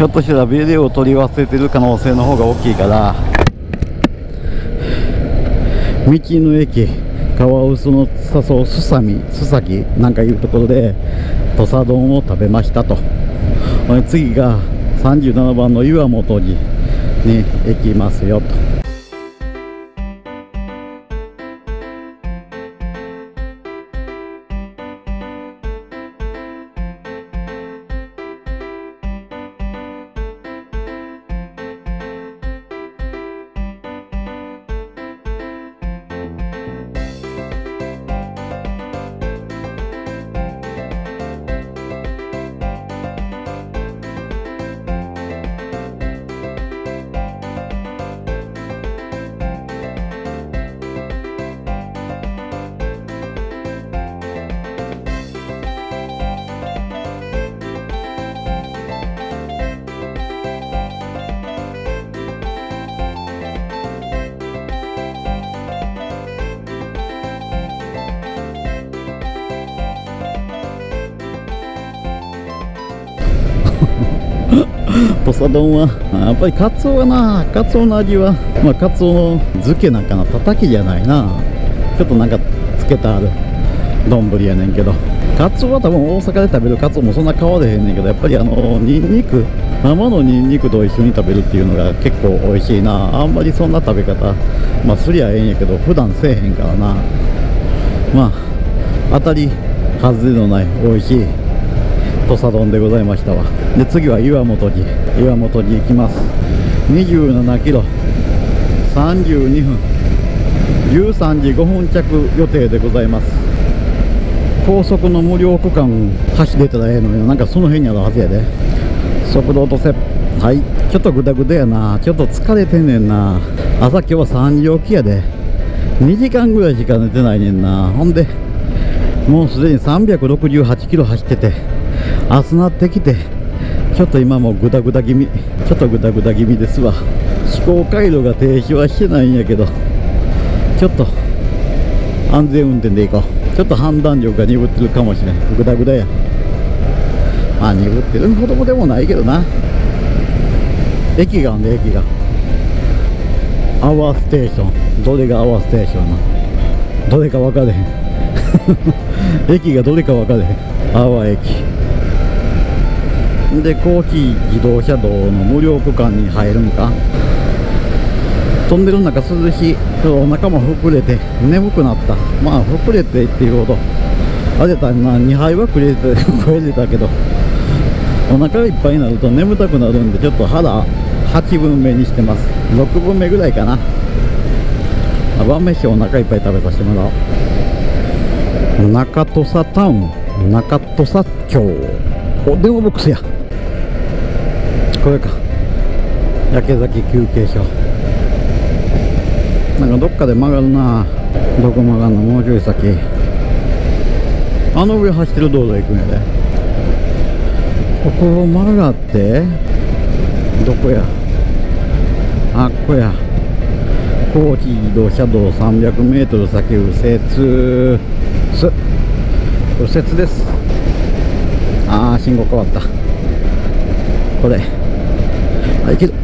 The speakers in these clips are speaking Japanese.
ひょっとしたらビデオを撮り忘れてる可能性の方が大きいから、道の駅カワウソの笹生須崎なんかいうところで土佐丼を食べましたと。次が37番の岩本寺に行きますよと。土佐丼はやっぱりカツオはな、カツオの味は、カツオの漬けなんかな、たたきじゃないな、ちょっとなんかつけてある丼やねんけど、カツオは多分大阪で食べるカツオもそんな変われへんねんけど、やっぱりニンニク、生のニンニクと一緒に食べるっていうのが結構美味しいな。あんまりそんな食べ方すりゃええんやけど、普段せえへんからな。当たり外れのない美味しい土佐丼でございましたわ。で次は岩本寺行きます。27キロ32分13時5分着予定でございます。高速の無料区間走れたらええのよ。なんかその辺にあるはずやで。速度落とせ。はい、ちょっとグダグダやな。ちょっと疲れてんねんな。朝今日は3時起きやで。2時間ぐらいしか寝てないねんな。ほんでもうすでに368キロ走ってて、明日なってきてちょっと今もグダグダ気味、ちょっとグダグダ気味ですわ。思考回路が停止はしてないんやけど、ちょっと安全運転でいこう。ちょっと判断力が鈍ってるかもしれん。グダグダや。鈍ってるほどでもないけどな。駅があんで、駅がアワーステーション。どれがアワーステーションな、どれか分かれへん駅がどれか分かれへん。阿波駅で高知自動車道の無料区間に入るんか。トンネルの中涼しい。お腹も膨れて眠くなった。膨れてっていうほどあれだな、2杯は食えてたけど、お腹いっぱいになると眠たくなるんで、ちょっと腹8分目にしてます。6分目ぐらいかな。晩飯お腹いっぱい食べさせてもらおう。中土佐タウン、中土佐町。電話ボックスや。これか。焼崎休憩所。なんかどっかで曲がるな。どこ曲がるの。もうちょい先。上走ってる道路行くんやで。ここを曲がってどこや。ここや。高知自動車道 300m 先右折です。信号変わった。これいける。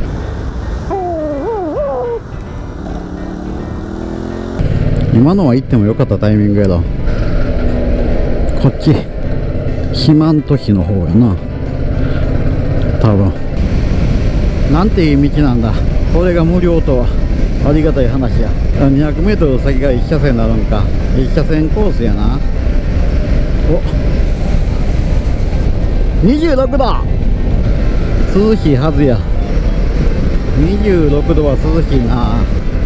今のは行ってもよかったタイミングやろ。こっち四万十市の方やな、多分。なんていう道なんだ。これが無料とはありがたい話や。200m 先が1車線になるんか。1車線コースやな。26度涼しいはずや。26度は涼しいな。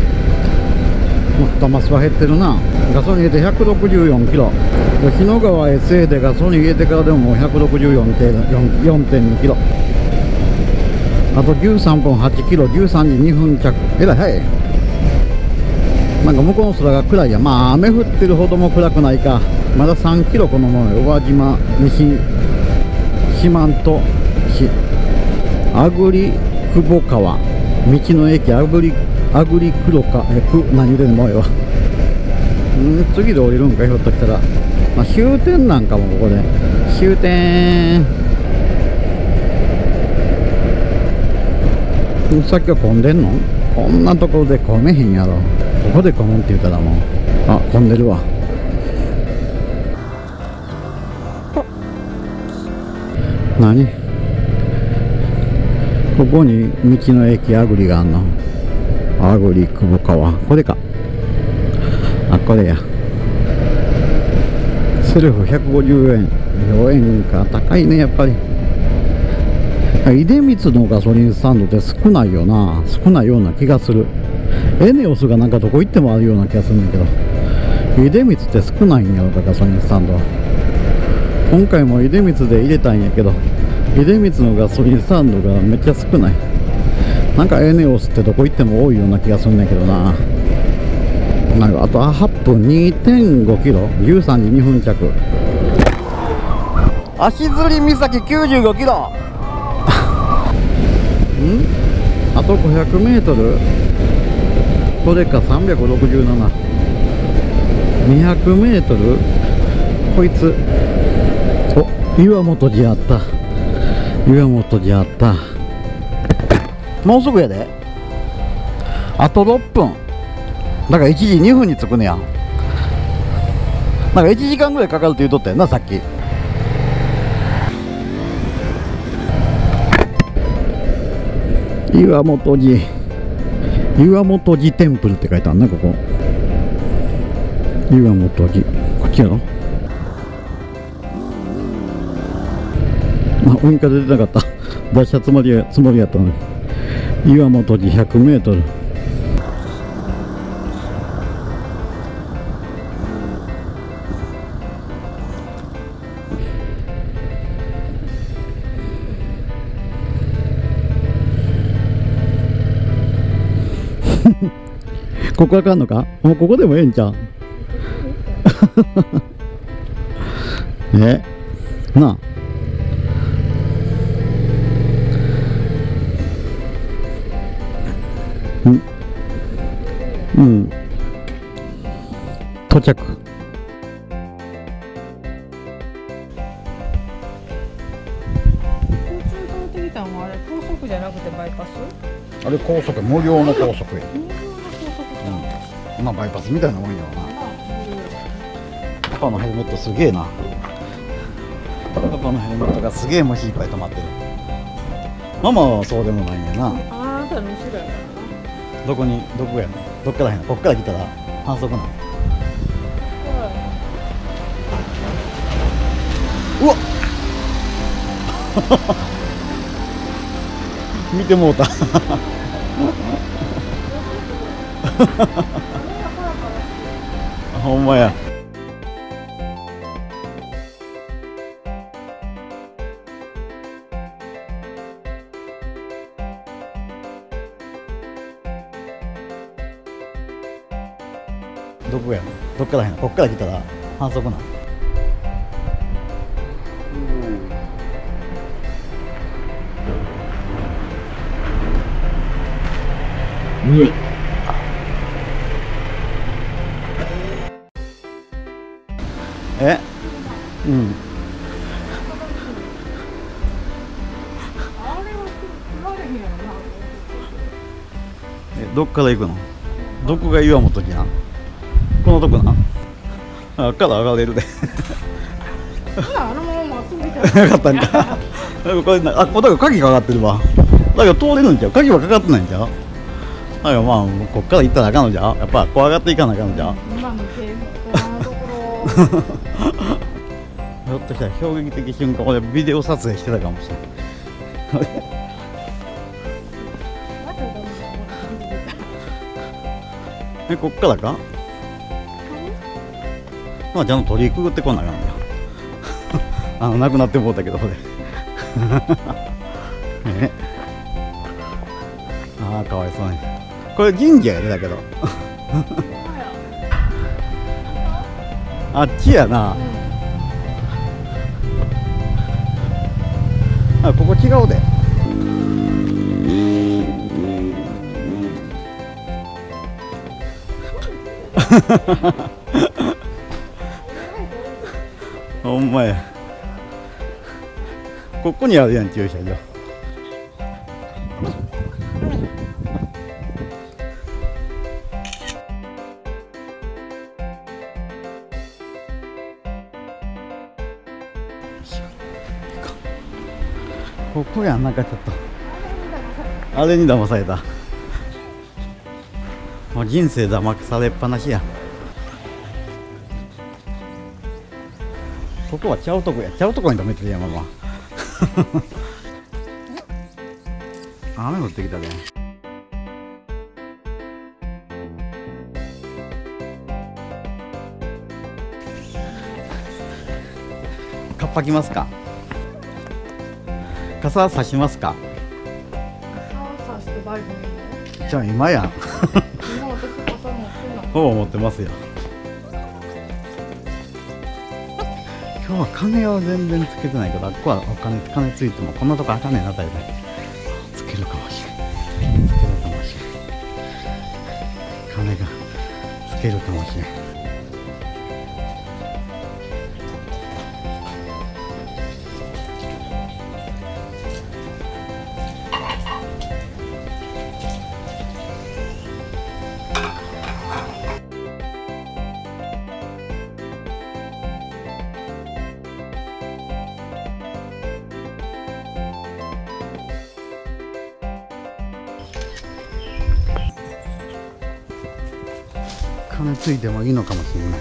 玉スは減ってるな。ガソリン入れて164キロ。日野川 SA でガソリン入れてからでももう164.2キロ。あと13分8キロ、13時2分着。えらい、はい。なんか向こうの空が暗いや。雨降ってるほども暗くないか。まだ3キロこのまま。宇和島西四万十市あぐり久保川道の駅あぐり黒か何言うてんのもうよ。次で降りるんか、ひょっとしたら。終点なんかも。ここで終点。 さっきは混んでんの？こんなところで混めへんやろ。ここで混むって言ったらもう、あ、混んでるわ。何？ここに道の駅アグリがあんの。アグリ久保川、これか。あ、これや。セルフ150円。4円か。高いね、やっぱり。出光のガソリンスタンドって少ないよな。少ないような気がする。エネオスがなんかどこ行ってもあるような気がするんだけど、出光って少ないんやろか、ガソリンスタンド。今回も出光で入れたんやけど、出光のガソリンスタンドがめっちゃ少ない。なんかエネオスってどこ行っても多いような気がするんだけどな。なんかあと8分 2.5 キロ、13時2分着。足摺岬95キロあと500メートル。これか。367。200メートル。こいつ、お、岩本寺あった。岩本寺あった。もうすぐやで。あと6分。だから1時2分に着くねや。なんか1時間ぐらいかかるって言うとったよな、さっき。岩本寺、岩本寺テンプルって書いてあるね、ここ。岩本寺、こっちやろ。あ、ウインカー出てなかった。出したつもりやったのに。岩本寺100メートル。ここあかんのか？もうここでもええんちゃう？なあ。うん。到着。 途中通ってきたのはあれ高速じゃなくてバイパス？ あれ高速、無料の高速や。 無料の高速か。 まあバイパスみたいなもんやろな。パパのヘルメットすげえな。パパのヘルメットがすげえ虫いっぱい止まってる。ママはそうでもないんやな。 あなたの後ろやからな。 どこやの？どっからへんの？こっから来たら反則なの？うわっ見てもうたほんまや。どこやの？どっからへんの？こっから来たら反則なの？え？うん。どっから行くの？どこが岩本寺な？このとこな？あから上がれるで。 あのまままっすぐ行ったなかったんか。これな、あ、だから鍵かかってるわ。だから通れるんちゃう？鍵はかかってないんちゃう？だからまあこっから行ったらあかんのじゃう？やっぱ怖がっていかなあかんのじゃう？ 今の警報のところ。 ひょっとしたら衝撃的瞬間、俺ビデオ撮影してたかもしれない。こっからか？まあちゃんと鳥居くぐってこなあかんや。なくなってもうたけどこれ。ああかわいそうに。これ神社やでだけど。あっちやな。あ、ここ違うで。ほんまや。ここにあるやん駐車場。 ここやん、なんかちょっとあれに騙された。もう人生騙されっぱなしや。ここはちゃうとこや、ちゃうとこに止めてるやん、ママ。雨降ってきたで。カッパ来ますか。傘差しますか。 傘さしてバイクにいいの？ じゃあ今やん。 今私傘持ってんの？ ほぼ持ってますよ。今日は金を全然つけてないけど、あっこは金ついてもこんなとこあかんねんな、大体つけるかもしれん。つけるかもしれん。金がつけるかもしれん。金ついてもいいのかもしれない。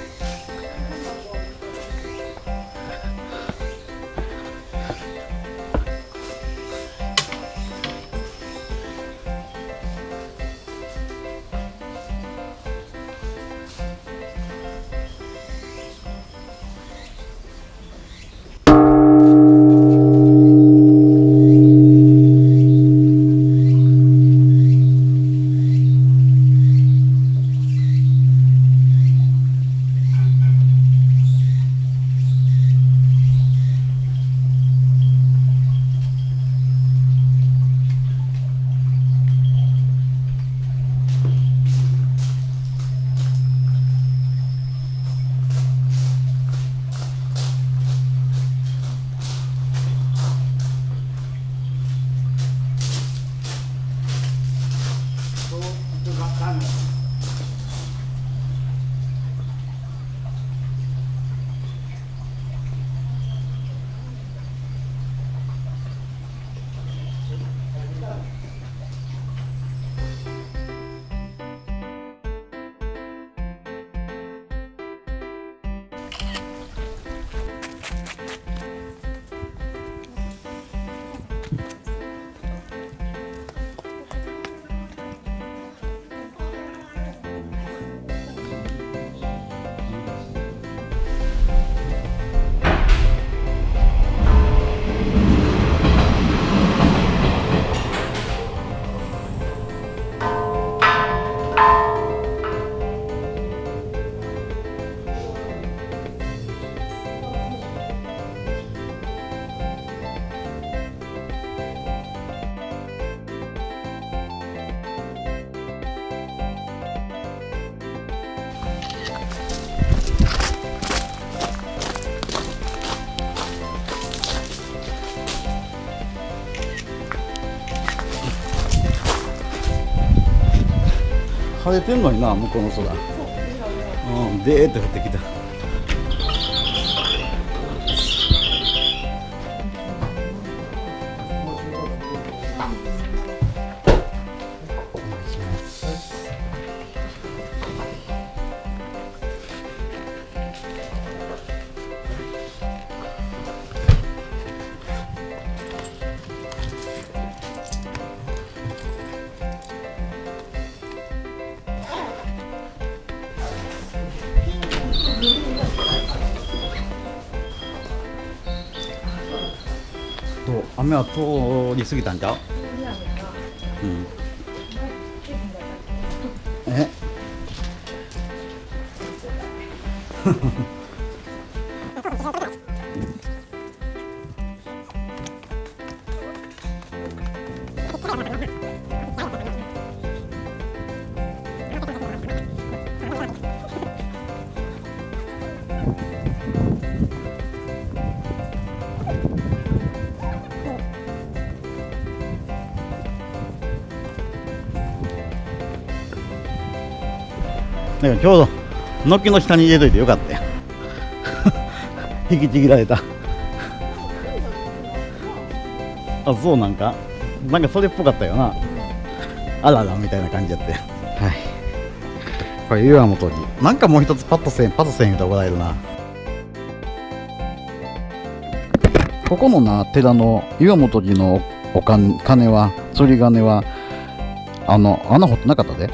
晴れてんのにな、向こうの空。うん、でーって降ってきた。雨は通り過ぎたんちゃう？うん。え？だからちょうど軒の下に入れといてよかったよ。引きちぎられた。 あ、そうなんかそれっぽかったよな。あららみたいな感じやって。はい、これ岩本寺。なんかもう一つパスせん言うとこられるな。ここのな寺の岩本寺の鐘は、釣り鐘は穴掘ってなかったで。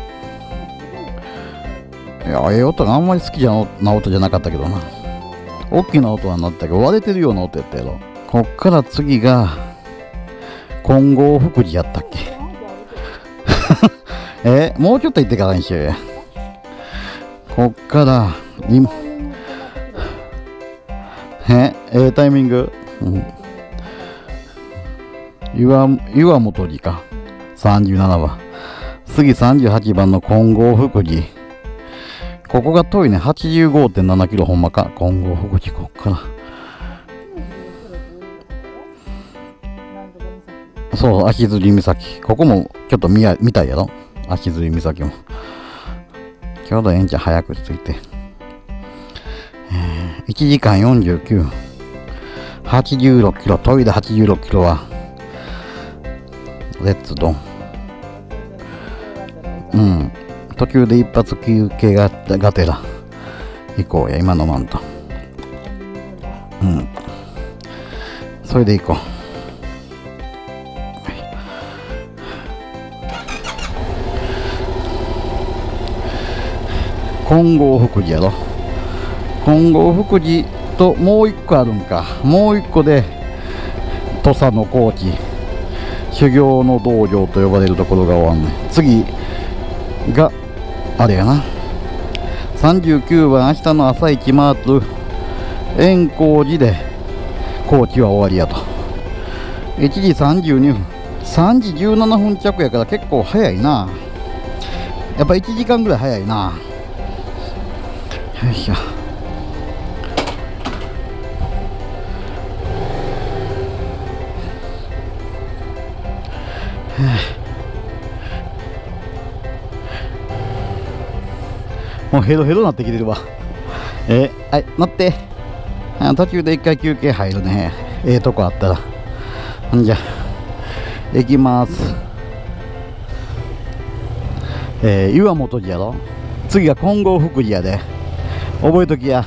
いや、ええ音があんまり好きな音じゃなかったけどな。大きな音はなったけど、割れてるような音やったやろ。こっから次が金剛福寺やったっけもうちょっと行ってからにしようや。こっからタイミング、岩本寺か。37番。次38番の金剛福寺。ここが遠いね。85.7 キロほんまか。金剛福寺、こっから。そう、足摺岬。ここもちょっと見たいやろ。足摺岬も。ちょうどええんちゃん、早く着いて。1時間49。86キロ。トイレ86キロは。レッツドン。途中で一発休憩がてら行こうや。今飲まんと。それで行こう。金剛福寺やろ。金剛福寺ともう一個あるんか。もう一個で土佐の高地修行の道場と呼ばれるところが終わんねん。次があれやな。39番、明日の朝一回る円光寺で高知は終わりやと。1時32分、3時17分着やから結構早いな。やっぱ1時間ぐらい早いな。よいしょ。もうヘロヘロなってきてるわ。はい、乗って。途中で一回休憩入るね。とこあったら。んじゃ、行きます。岩本寺やろ。次が金剛福寺やで。覚えときや。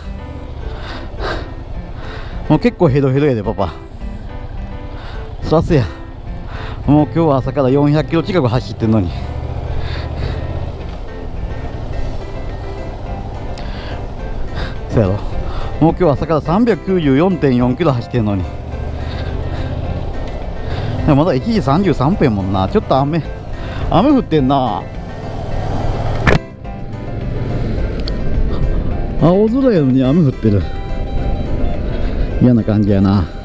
もう結構ヘロヘロやで、パパ。そらせや。もう今日は朝から400キロ近く走ってんのに。そうやろ。もう今日朝から 394.4 キロ走ってんのに。でもまだ1時33分やもんな。ちょっと雨降ってんな。青空やのに雨降ってる。嫌な感じやな。